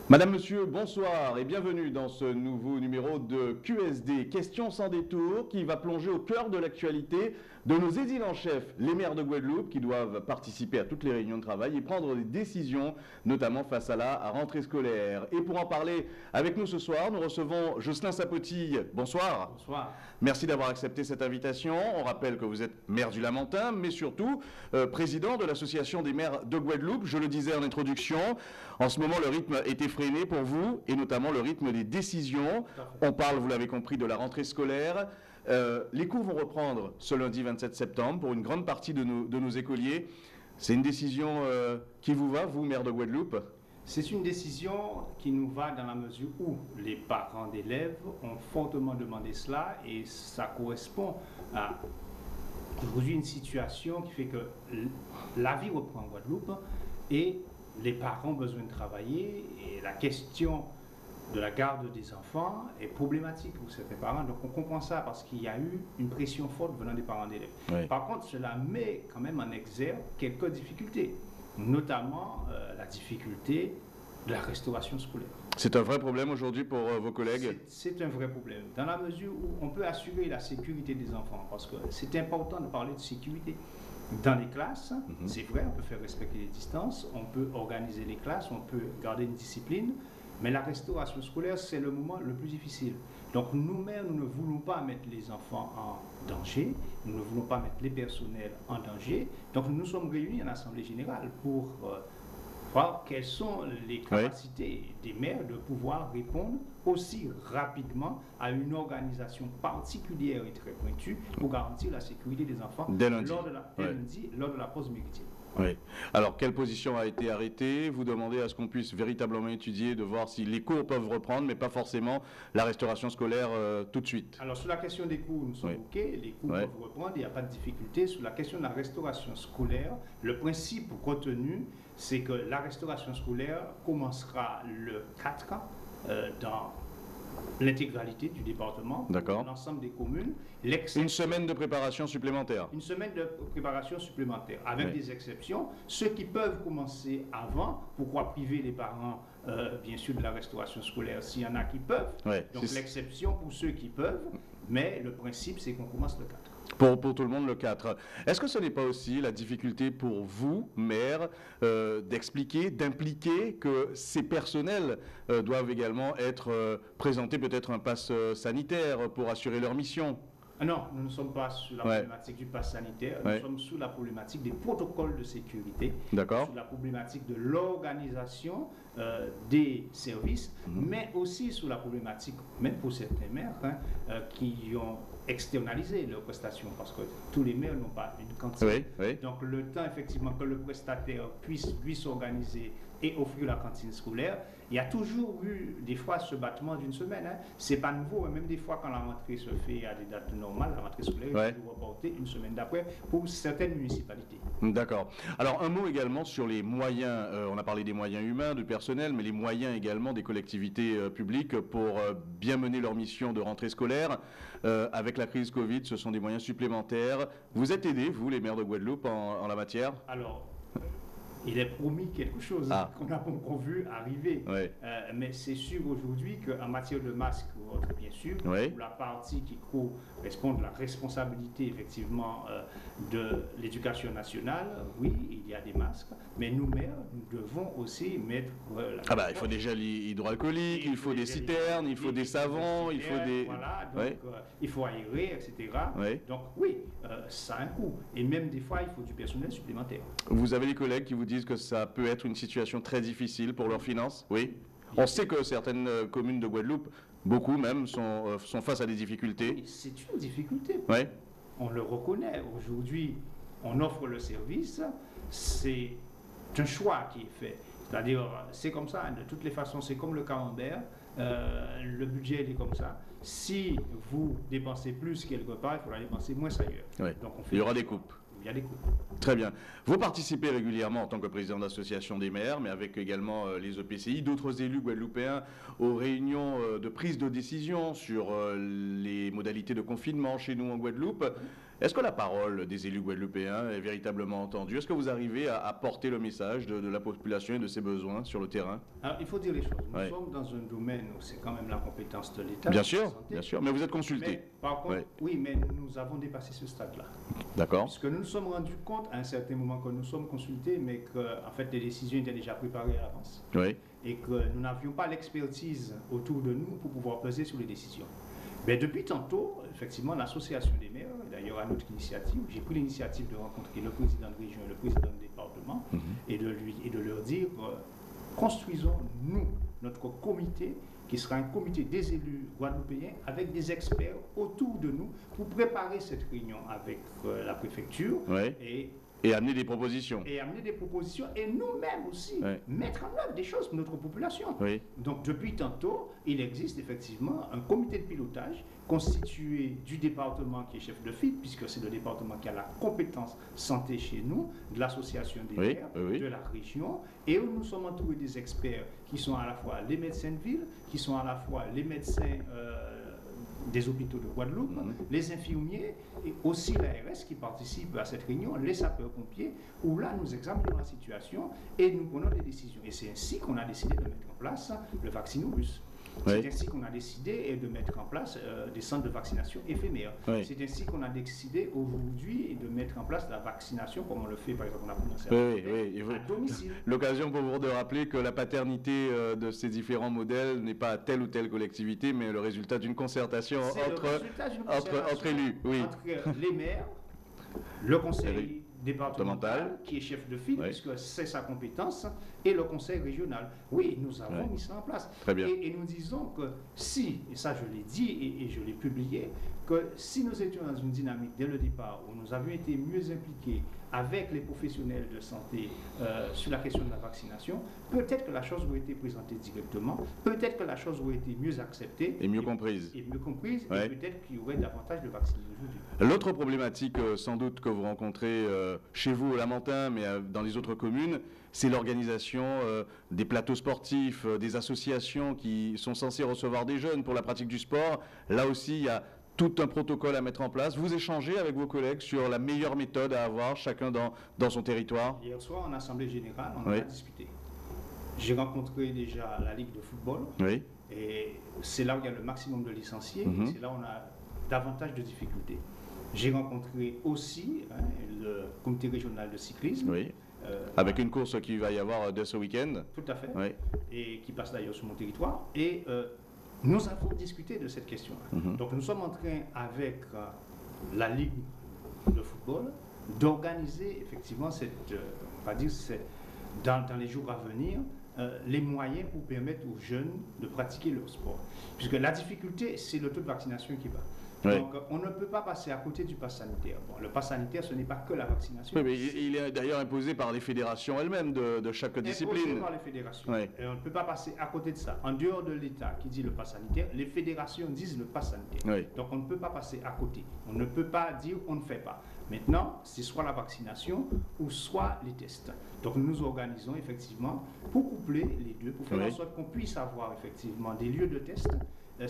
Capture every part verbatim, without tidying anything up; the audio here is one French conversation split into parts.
Madame, Monsieur, bonsoir et bienvenue dans ce nouveau numéro de Q S D, Questions sans détour, qui va plonger au cœur de l'actualité de nos édiles en chef, les maires de Guadeloupe, qui doivent participer à toutes les réunions de travail et prendre des décisions, notamment face à la rentrée scolaire. Et pour en parler avec nous ce soir, nous recevons Jocelyn Sapotille. Bonsoir. Bonsoir. Merci d'avoir accepté cette invitation. On rappelle que vous êtes maire du Lamentin, mais surtout euh, président de l'Association des maires de Guadeloupe. Je le disais en introduction, en ce moment le rythme est effréné pour vous, et notamment le rythme des décisions. On parle, vous l'avez compris, de la rentrée scolaire. Euh, les cours vont reprendre ce lundi vingt-sept septembre pour une grande partie de nos, de nos écoliers. C'est une décision euh, qui vous va, vous, maire de Guadeloupe? C'est une décision qui nous va dans la mesure où les parents d'élèves ont fortement demandé cela et ça correspond à aujourd'hui une situation qui fait que la vie reprend en Guadeloupe et les parents ont besoin de travailler et la question de la garde des enfants est problématique pour certains parents. Donc on comprend ça parce qu'il y a eu une pression forte venant des parents d'élèves. Oui. Par contre, cela met quand même en exergue quelques difficultés, notamment euh, la difficulté de la restauration scolaire. C'est un vrai problème aujourd'hui pour euh, vos collègues? C'est un vrai problème, dans la mesure où on peut assurer la sécurité des enfants, parce que c'est important de parler de sécurité. Dans les classes, mm-hmm. c'est vrai, on peut faire respecter les distances, on peut organiser les classes, on peut garder une discipline, mais la restauration scolaire, c'est le moment le plus difficile. Donc nous-mêmes, nous ne voulons pas mettre les enfants en danger, nous ne voulons pas mettre les personnels en danger. Donc nous nous sommes réunis en Assemblée générale pour euh, voir quelles sont les capacités oui. des maires de pouvoir répondre aussi rapidement à une organisation particulière et très pointue pour garantir la sécurité des enfants dès lundi, lors de la, dès ouais. lundi, lors de la pause méridienne. Oui. Alors, quelle position a été arrêtée? Vous demandez à ce qu'on puisse véritablement étudier, de voir si les cours peuvent reprendre, mais pas forcément la restauration scolaire euh, tout de suite. Alors, sur la question des cours, nous sommes oui. OK, les cours oui. peuvent reprendre, il n'y a pas de difficulté. Sur la question de la restauration scolaire, le principe retenu, c'est que la restauration scolaire commencera le quatre euh, dans l'intégralité du département, dans l'ensemble des communes. Une semaine de préparation supplémentaire. Une semaine de préparation supplémentaire, avec oui. des exceptions. Ceux qui peuvent commencer avant, pourquoi priver les parents, euh, bien sûr, de la restauration scolaire, s'il y en a qui peuvent. Oui, donc l'exception pour ceux qui peuvent, mais le principe, c'est qu'on commence le quatre. Pour, pour tout le monde, le quatre. Est-ce que ce n'est pas aussi la difficulté pour vous, maire, euh, d'expliquer, d'impliquer que ces personnels euh, doivent également être euh, présentés peut-être un pass euh, sanitaire pour assurer leur mission? Non, nous ne sommes pas sous la ouais. problématique du pass sanitaire, nous ouais. sommes sous la problématique des protocoles de sécurité, sous la problématique de l'organisation euh, des services, mmh. mais aussi sous la problématique, même pour certains maires, hein, euh, qui ont externalisé leurs prestations, parce que tous les maires n'ont pas une cantine. Oui, oui. Donc le temps effectivement que le prestataire puisse, puisse s'organiser et offrir la cantine scolaire, il y a toujours eu des fois ce battement d'une semaine. Hein. C'est pas nouveau, même des fois quand la rentrée se fait à des dates normales, la rentrée scolaire ouais. est toujours reportée une semaine d'après pour certaines municipalités. D'accord. Alors un mot également sur les moyens, euh, on a parlé des moyens humains, du personnel, mais les moyens également des collectivités euh, publiques pour euh, bien mener leur mission de rentrée scolaire. Euh, avec la crise Covid, ce sont des moyens supplémentaires. Vous êtes aidés, vous, les maires de Guadeloupe, en, en la matière? Alors, il est promis quelque chose ah. qu'on n'a pas encore vu arriver. Oui. Euh, mais c'est sûr aujourd'hui qu'en matière de masques, bien sûr, oui. pour la partie qui correspond à la responsabilité effectivement euh, de l'éducation nationale, oui, il y a des masques. Mais nous, maires, nous devons aussi mettre... Euh, la ah bah, il faut des gels hydroalcooliques, il, il faut des citernes, il faut des savons, il faut des... Voilà, donc oui. euh, il faut aérer, et cetera. Oui. Donc oui, euh, ça a un coût. Et même des fois, il faut du personnel supplémentaire. Vous avez les collègues qui vous disent que ça peut être une situation très difficile pour leurs finances? Oui. On sait que certaines euh, communes de Guadeloupe, beaucoup même, sont, euh, sont face à des difficultés. Oui, c'est une difficulté. Oui. On le reconnaît. Aujourd'hui, on offre le service. C'est un choix qui est fait. C'est-à-dire, c'est comme ça, de toutes les façons, c'est comme le camembert. Euh, le budget il est comme ça. Si vous dépensez plus quelque part, il faudra dépenser moins ailleurs. Oui. Donc on fait il y aura des coupes. Il y a des coupes. Très bien. Vous participez régulièrement en tant que président d'association des maires, mais avec également euh, les E P C I, d'autres élus guadeloupéens, aux réunions euh, de prise de décision sur euh, les modalités de confinement chez nous en Guadeloupe. Est-ce que la parole des élus guadeloupéens est véritablement entendue? Est-ce que vous arrivez à, à porter le message de, de la population et de ses besoins sur le terrain? Alors, il faut dire les choses. Nous Ouais. sommes dans un domaine où c'est quand même la compétence de l'État. Bien de la sûr, santé. bien sûr, mais vous êtes consulté. Mais, par contre, Ouais. oui, mais nous avons dépassé ce stade-là. D'accord. Puisque nous nous sommes rendus compte à un certain moment que nous sommes consultés, mais que en fait, les décisions étaient déjà préparées à l'avance. Oui. Et que nous n'avions pas l'expertise autour de nous pour pouvoir peser sur les décisions. Mais depuis tantôt, effectivement, l'association des maires, d'ailleurs à notre initiative, j'ai pris l'initiative de rencontrer le président de région et le président du département Mhm. et, de lui, et de leur dire, euh, construisons nous notre comité qui sera un comité des élus guadeloupéens avec des experts autour de nous pour préparer cette réunion avec euh, la préfecture Oui. et Et amener des propositions. et amener des propositions et nous-mêmes aussi Ouais. mettre en œuvre des choses pour notre population. Oui. Donc depuis tantôt, il existe effectivement un comité de pilotage constitué du département qui est chef de file, puisque c'est le département qui a la compétence santé chez nous, de l'association des Oui, maires, oui, oui. de la région, et où nous sommes entourés des experts qui sont à la fois les médecins de ville, qui sont à la fois les médecins euh, des hôpitaux de Guadeloupe, Mhm. les infirmiers et aussi l'A R S qui participe à cette réunion, les sapeurs-pompiers, où là nous examinons la situation et nous prenons des décisions. Et c'est ainsi qu'on a décidé de mettre en place le Vaccinobus. Oui. C'est ainsi qu'on a décidé de mettre en place euh, des centres de vaccination éphémères. Oui. C'est ainsi qu'on a décidé aujourd'hui de mettre en place la vaccination, comme on le fait par exemple, on a commencé à Oui, le oui, faire, oui. Et vous- à domicile. L'occasion pour vous de rappeler que la paternité euh, de ces différents modèles n'est pas à telle ou telle collectivité, mais le résultat d'une concertation C'est le entre, résultat d'une entre, concertation entre élus. Oui. entre les maires, le conseil Oui. départemental, Départemental. qui est chef de file, Oui. puisque c'est sa compétence, et le conseil régional. Oui, nous avons Oui. mis ça en place. Très bien. Et, et nous disons que si, et ça je l'ai dit et, et je l'ai publié, que si nous étions dans une dynamique dès le départ où nous avions été mieux impliqués avec les professionnels de santé euh, sur la question de la vaccination, peut-être que la chose aurait été présentée directement, peut-être que la chose aurait été mieux acceptée Et mieux comprise. et mieux comprise, Ouais. et peut-être qu'il y aurait davantage de vaccinés aujourd'hui. L'autre problématique, euh, sans doute, que vous rencontrez euh, chez vous au Lamentin, mais euh, dans les autres communes, c'est l'organisation euh, des plateaux sportifs, euh, des associations qui sont censées recevoir des jeunes pour la pratique du sport. Là aussi, il y a tout un protocole à mettre en place. Vous échangez avec vos collègues sur la meilleure méthode à avoir, chacun dans, dans son territoire. Hier soir, en Assemblée Générale, on en Oui. a discuté. J'ai rencontré déjà la Ligue de football, Oui, et c'est là où il y a le maximum de licenciés, Mhm. et c'est là où on a davantage de difficultés. J'ai rencontré aussi hein, le comité régional de cyclisme, oui. euh, Avec une course qui va y avoir euh, dès ce week-end. tout à fait, Oui. et qui passe d'ailleurs sur mon territoire, et euh, nous avons discuté de cette question-là. Mhm. Donc nous sommes en train, avec euh, la Ligue de football, d'organiser effectivement cette, euh, on va dire, cette- dans, dans les jours à venir, euh, les moyens pour permettre aux jeunes de pratiquer leur sport. Puisque la difficulté, c'est le taux de vaccination qui va. Oui. Donc, on ne peut pas passer à côté du pass sanitaire. Bon, le pass sanitaire, ce n'est pas que la vaccination. Oui, mais il il est d'ailleurs imposé par les fédérations elles-mêmes de, de chaque Imposé discipline. par les fédérations. Oui. Et on ne peut pas passer à côté de ça. En dehors de l'État qui dit le pass sanitaire, les fédérations disent le pass sanitaire. Oui. Donc on ne peut pas passer à côté. On ne peut pas dire on ne fait pas. Maintenant, c'est soit la vaccination ou soit les tests. Donc nous nous organisons effectivement pour coupler les deux, pour faire Oui. en sorte qu'on puisse avoir effectivement des lieux de tests euh,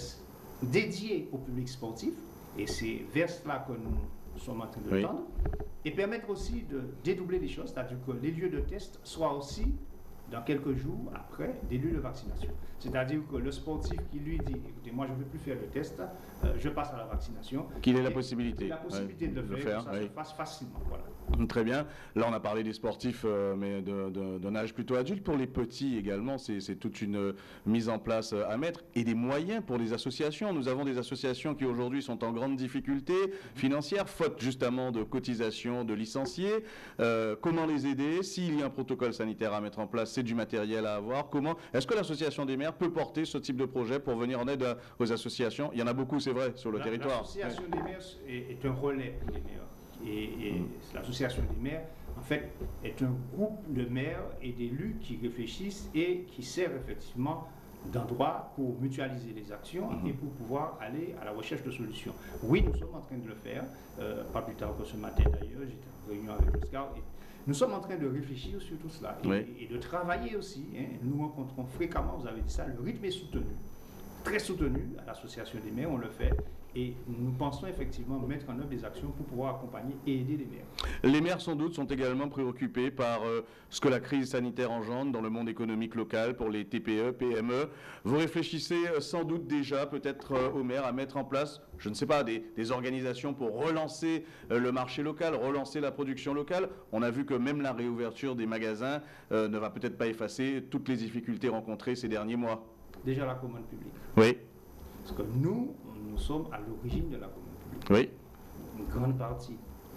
dédiés au public sportif. Et c'est vers cela que nous sommes en train de Oui. tendre. Et permettre aussi de dédoubler les choses, c'est-à-dire que les lieux de test soient aussi, dans quelques jours après, des lieux de vaccination. C'est-à-dire que le sportif qui lui dit, écoutez, moi je ne veux plus faire le test, euh, je passe à la vaccination. Qu'il ait la Et possibilité. La possibilité Ouais, de le faire, que ça oui. se fasse facilement. Voilà. Très bien. Là, on a parlé des sportifs, euh, mais de- de- d'un âge plutôt adulte. Pour les petits également, c'est c'est toute une euh, mise en place euh, à mettre. Et des moyens pour les associations. Nous avons des associations qui aujourd'hui sont en grande difficulté financière, faute justement de cotisations de licenciés. Euh, comment les aider? S'il y a un protocole sanitaire à mettre en place, c'est du matériel à avoir. Comment? Est-ce que l'association des maires peut porter ce type de projet pour venir en aide à- aux associations? Il y en a beaucoup, c'est vrai, sur le La- territoire. L'association des maires est, est un relais pour les maires. Et, et Mm. l'association des maires, en fait, est un groupe de maires et d'élus qui réfléchissent et qui servent effectivement d'endroit pour mutualiser les actions Mhm. et pour pouvoir aller à la recherche de solutions. Oui, nous sommes en train de le faire, euh, pas plus tard que ce matin d'ailleurs, j'étais en réunion avec Oscar. Et nous sommes en train de réfléchir sur tout cela et, Oui. et de travailler aussi. Hein. Nous rencontrons fréquemment, vous avez dit ça, le rythme est soutenu, très soutenu à l'association des maires, on le fait. et nous pensons effectivement mettre en œuvre des actions pour pouvoir accompagner et aider les maires. Les maires, sans doute, sont également préoccupés par euh, ce que la crise sanitaire engendre dans le monde économique local pour les T P E, P M E. Vous réfléchissez euh, sans doute déjà, peut-être euh, aux maires, à mettre en place, je ne sais pas, des, des organisations pour relancer euh, le marché local, relancer la production locale. On a vu que même la réouverture des magasins euh, ne va peut-être pas effacer toutes les difficultés rencontrées ces derniers mois. Déjà la commande publique. Oui. Parce que nous, nous sommes à l'origine de la commande publique. Oui. Une grande partie.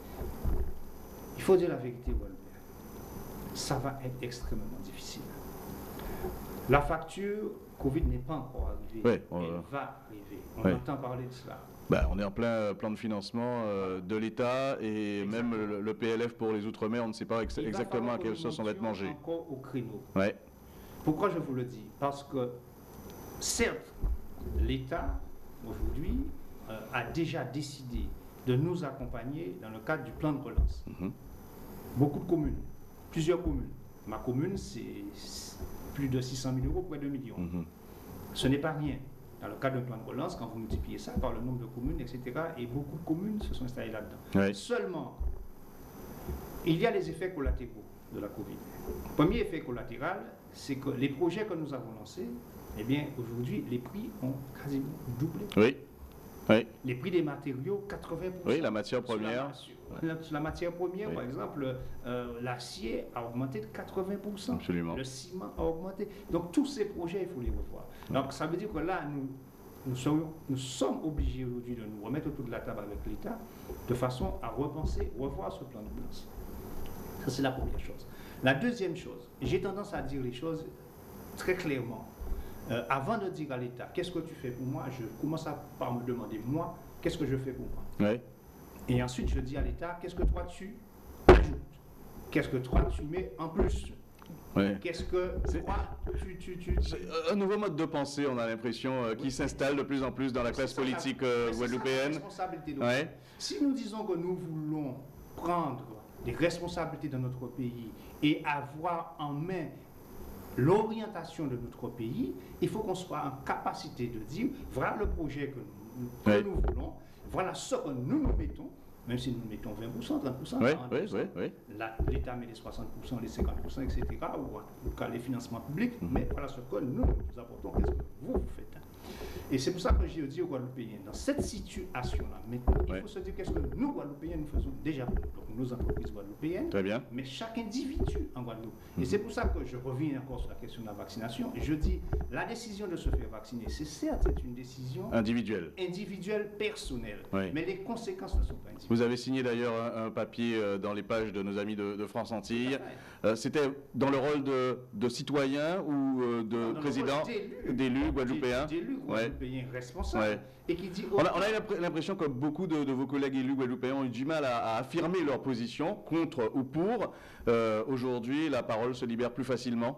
Il faut dire la vérité, Walter. Ça va être extrêmement difficile. La facture Covid n'est pas encore arrivée. Oui, on, Elle euh, va arriver. On oui. entend parler de cela. Ben, on est en plein euh, plan de financement euh, de l'État et Exactement. même le, le P L F pour les Outre-mer, on ne sait pas ex Il va exactement falloir à quelle que nous sauce on va être montions mangé. encore au créneau. Ouais. Pourquoi je vous le dis? Parce que, certes, l'État, aujourd'hui, euh, a déjà décidé de nous accompagner dans le cadre du plan de relance. Mm-hmm. Beaucoup de communes, plusieurs communes. Ma commune, c'est plus de six cent mille euros, près de un million. Mm-hmm. Ce n'est pas rien. Dans le cadre d'un plan de relance, quand vous multipliez ça par le nombre de communes, et cetera, et beaucoup de communes se sont installées là-dedans. Ouais. Seulement, il y a les effets collatéraux de la Covid. Le premier effet collatéral, c'est que les projets que nous avons lancés, eh bien, aujourd'hui, les prix ont quasiment doublé. Oui. Oui. Les prix des matériaux, quatre-vingts pour cent. Oui, la matière Sur la- première. Sur la, sur la matière première, Oui. par exemple, euh, l'acier a augmenté de quatre-vingts pour cent. Absolument. Le ciment a augmenté. Donc, tous ces projets, il faut les revoir. Donc, ça veut dire que là, nous, nous, serions- nous sommes obligés aujourd'hui de nous remettre autour de la table avec l'État de façon à repenser, revoir ce plan de relance. Ça, c'est la première chose. La deuxième chose, j'ai tendance à dire les choses très clairement. Euh, avant de dire à l'État, qu'est-ce que tu fais pour moi, je commence à, par me demander, moi, qu'est-ce que je fais pour moi? Oui. Et ensuite, je dis à l'État, qu'est-ce que toi tu ajoutes? Qu'est-ce que toi tu mets en plus? Oui. Qu'est-ce que C'est- toi tu... tu, tu, tu- C'est un nouveau mode de pensée, on a l'impression, euh, qui s'installe de plus en plus dans la classe C'est ça, politique la- euh, c'est ça, la guadeloupéenne. responsabilité de Ouais. Si nous disons que nous voulons prendre des responsabilités dans notre pays et avoir en main l'orientation de notre pays, il faut qu'on soit en capacité de dire, voilà le projet que nous, que Ouais. nous voulons, voilà ce que nous nous mettons, même si nous mettons vingt pour cent, trente pour cent, Oui, quarante oui, pour cent, oui, oui. la- l'État met les soixante pour cent, les cinquante pour cent, et cetera, ou en tout cas les financements publics, Mhm. mais voilà ce que nous nous apportons, qu'est-ce que vous, vous faites. Et c'est pour ça que j'ai dit aux Guadeloupéens, dans cette situation-là, maintenant, il Ouais. faut se dire qu'est-ce que nous, Guadeloupéens, nous faisons déjà pour nous. Donc, nos entreprises guadeloupéennes, Très bien. mais chaque individu en Guadeloupe. Et Mhm. c'est pour ça que je reviens encore sur la question de la vaccination. Et je dis, la décision de se faire vacciner, c'est certes c'est une décision Individuel. individuelle, personnelle, Oui. mais les conséquences ne sont pas individuelles. Vous avez signé d'ailleurs un, un papier euh, dans les pages de nos amis de, de France Antilles. Tout à fait. Euh, C'était dans le rôle de, de citoyen ou euh, de Dans le président, rôle d'élu. d'élu guadeloupéen. D'élu Ouais. guadeloupéen responsable. Ouais. Et qui dit... On a, on a eu l'impression que beaucoup de, de vos collègues élus guadeloupéens ont eu du mal à, à affirmer leur position, contre ou pour. Euh, Aujourd'hui, la parole se libère plus facilement.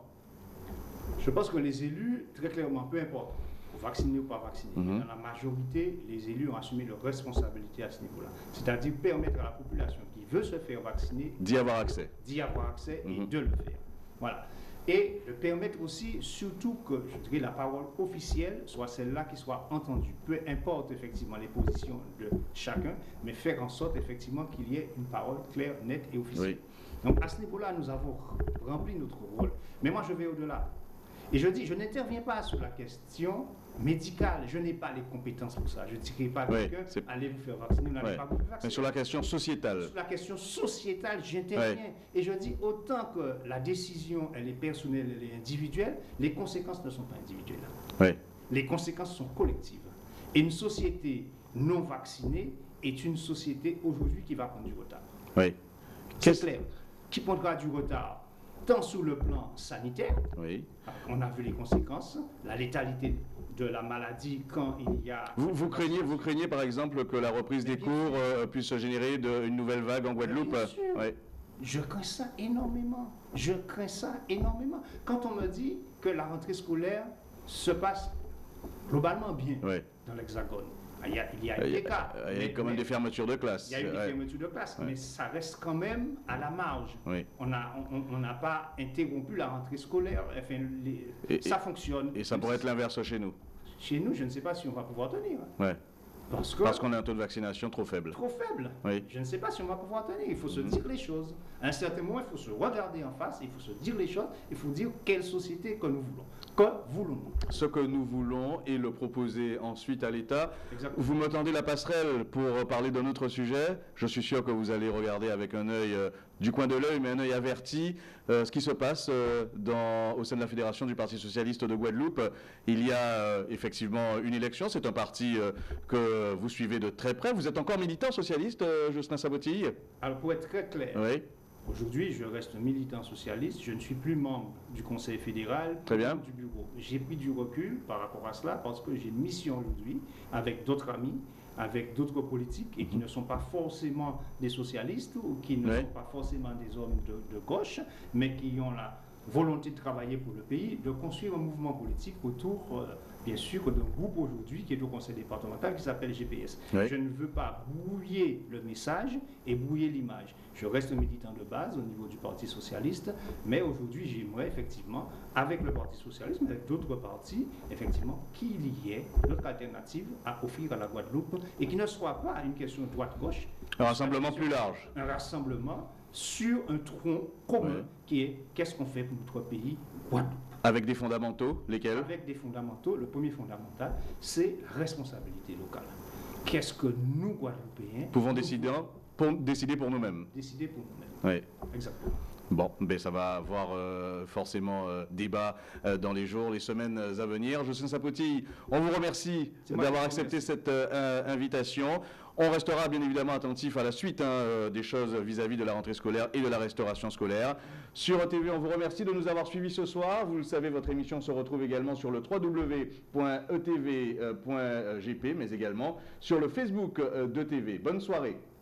Je pense que les élus, très clairement, peu importe, vacciner ou pas vacciner, Mhm. dans la majorité, les élus ont assumé leurs responsabilités à ce niveau-là. C'est-à-dire permettre à la population qui veut se faire vacciner D'y avoir accès. d'y avoir accès et Mhm. de le faire. Voilà. Et de permettre aussi, surtout que, je dirais, la parole officielle soit celle-là qui soit entendue. Peu importe effectivement les positions de chacun, mais faire en sorte effectivement qu'il y ait une parole claire, nette et officielle. Oui. Donc à ce niveau-là, nous avons rempli notre rôle. Mais moi, je vais au-delà. Et je dis, je n'interviens pas sur la question médicale. Je n'ai pas les compétences pour ça. Je ne dirai pas à Oui, quelqu'un, c'est- allez vous faire vacciner, vous n'allez Ouais. pas vous faire Mais vacciner. sur la question sociétale. Sur la question sociétale, j'interviens. Et je dis, autant que la décision, elle est personnelle, elle est individuelle, les conséquences ne sont pas individuelles. Oui. Les conséquences sont collectives. Et une société non vaccinée est une société aujourd'hui qui va prendre du retard. Oui. C'est Qu'est-ce- clair. Qui prendra du retard, tant sur le plan sanitaire, Oui. on a vu les conséquences, la létalité de la maladie quand il y a... Vous, vous, craignez, vous craignez par exemple que la reprise Mais des bien cours euh, puisse générer de- une nouvelle vague en Guadeloupe? bien sûr. Oui. Je crains ça énormément. Je crains ça énormément. Quand on me dit que la rentrée scolaire se passe globalement bien Oui. dans l'Hexagone, il y a, il y a Il y des a, cas. il y a mais- quand même mais des fermetures de classe. Il y a eu des Ouais. fermetures de classe, Ouais. mais ça reste quand même à la marge. Oui. On n'a on, on n'a pas interrompu la rentrée scolaire. Enfin, les- Et- ça fonctionne. Et ça pourrait être l'inverse chez nous. Chez nous, je ne sais pas si on va pouvoir tenir. Ouais. Parce que- Parce qu'on a un taux de vaccination trop faible. Trop faible. Oui. Je ne sais pas si on va pouvoir tenir. Il faut se Mhm. dire les choses. À un certain moment, il faut se regarder en face, il faut se dire les choses, il faut dire quelle société que nous voulons. Que voulons-nous? Ce que nous voulons et le proposer ensuite à l'État. Exactement. Vous me tendez la passerelle pour parler d'un autre sujet. Je suis sûr que vous allez regarder avec un œil euh, du coin de l'œil, mais un œil averti, euh, ce qui se passe euh, dans, au sein de la Fédération du Parti Socialiste de Guadeloupe. Il y a euh, effectivement une élection. C'est un parti euh, que vous suivez de très près. Vous êtes encore militant socialiste, euh, Jocelyn Sabotille? Alors, pour être très clair, Oui. aujourd'hui, je reste militant socialiste, je ne suis plus membre du Conseil fédéral, Très bien. du bureau. J'ai pris du recul par rapport à cela parce que j'ai une mission aujourd'hui avec d'autres amis, avec d'autres politiques et qui ne sont pas forcément des socialistes ou qui ne Oui. sont pas forcément des hommes de, de gauche, mais qui ont la volonté de travailler pour le pays, de construire un mouvement politique autour, euh, bien sûr, d'un groupe aujourd'hui qui est au conseil départemental qui s'appelle G P S. Oui. Je ne veux pas brouiller le message et brouiller l'image. Je reste militant de base au niveau du Parti socialiste, mais aujourd'hui, j'aimerais effectivement, avec le Parti socialiste, mais avec d'autres partis, effectivement, qu'il y ait d'autres alternatives à offrir à la Guadeloupe et qui ne soit pas une question droite-gauche. Un rassemblement plus large. Un rassemblement sur un tronc commun Oui. qui est qu'est-ce qu'on fait pour notre pays, Guadeloupe. Avec des fondamentaux, lesquels? Avec des fondamentaux. Le premier fondamental, c'est responsabilité locale. Qu'est-ce que nous, Guadeloupéens, Pouvons nous décider, voulons pour, décider pour nous-mêmes. décider pour nous-mêmes. Oui. Exactement. Bon, ben ça va avoir euh, forcément euh, débat euh, dans les jours, les semaines à venir. Jocelyn Sabotille, on vous remercie C'est moi d'avoir qui vous accepté remercie. cette euh, invitation. On restera bien évidemment attentif à la suite hein, euh, des choses vis-à-vis de la rentrée scolaire et de la restauration scolaire. Sur E T V, on vous remercie de nous avoir suivis ce soir. Vous le savez, votre émission se retrouve également sur le w w w point e t v point g p, mais également sur le Facebook euh, d'E T V. Bonne soirée.